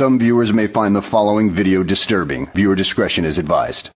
Some viewers may find the following video disturbing. Viewer discretion is advised.